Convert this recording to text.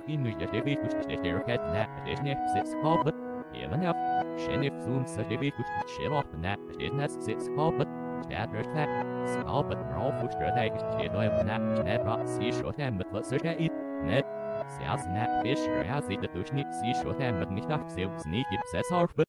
in je devi kuch de ket na desne sits called even if shenif zoom sa devi kuch shiv off na desne sits called Stadler tech, small but raw future tech, Chidoy nap, Nedrock sea short and but let's search it. Net, Sias nap fish, Razi the Dushnik sea short and but nicht nach Sneaky says our